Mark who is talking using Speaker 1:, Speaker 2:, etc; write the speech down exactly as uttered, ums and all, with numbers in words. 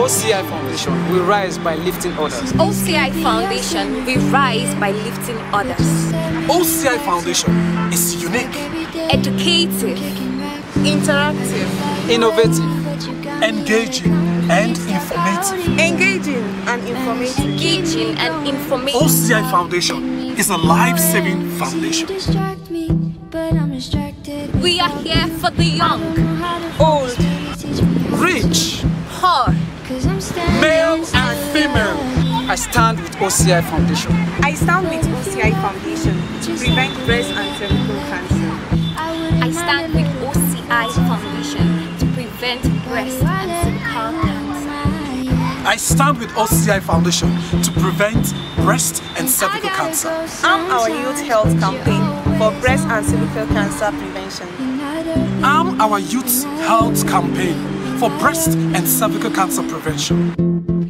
Speaker 1: O C I Foundation, we rise by lifting others.
Speaker 2: O C I Foundation, we rise by lifting others.
Speaker 3: O C I Foundation is unique,
Speaker 2: educative,
Speaker 4: interactive,
Speaker 1: innovative,
Speaker 3: engaging and informative.
Speaker 4: engaging and informative.
Speaker 2: engaging and informative.
Speaker 3: O C I Foundation is a life-saving foundation.
Speaker 2: We are here for the young,
Speaker 4: Old,
Speaker 3: Rich,
Speaker 2: poor,
Speaker 3: male and female.
Speaker 1: I stand with O C I Foundation.
Speaker 4: I stand with O C I Foundation to prevent breast and cervical cancer.
Speaker 2: I stand with O C I Foundation to prevent breast and cervical cancer.
Speaker 3: I stand with O C I Foundation to prevent breast and cervical cancer.
Speaker 4: Arm our youth health campaign for breast and cervical cancer prevention.
Speaker 3: Arm our youth health campaign for breast and cervical cancer prevention.